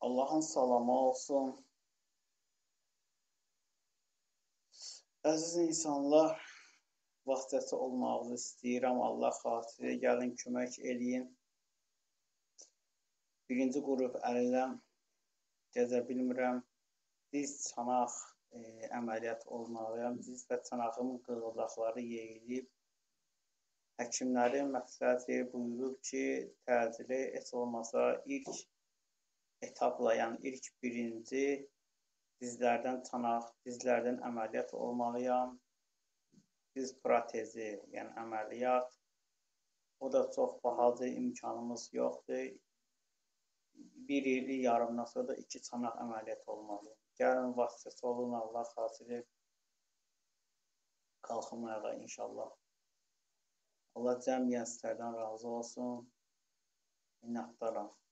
Allahın salamı olsun. Əziz insanlar, vaxtəsi olmağınızı istəyirəm. Allah xatiri gəlin, kömək eləyin. Birinci qrup əliləm, gəzə bilmirəm. Diz çanaq əməliyyat olmalıyam. Diz və çanağımın qığıldaqları yeyilib. Həkimlərin məsləhəti buyurub ki, təcili heç olmasa ilk etapla, yəni ilk birinci dizlərdən çanaq, dizlərdən əməliyyat olmalıyam. Diz protezi, yəni əməliyyat. O da çox bahadır, imkanımız yoxdur. Bir il yarımdan sonra da 2 çanaq əməliyyat olmalıyam. Gəlin, vaxtçası olun, Allah xatiri qalxım ayağa inşallah. Allah cəmiyyətlərdən razı olsun. Minnətdaram.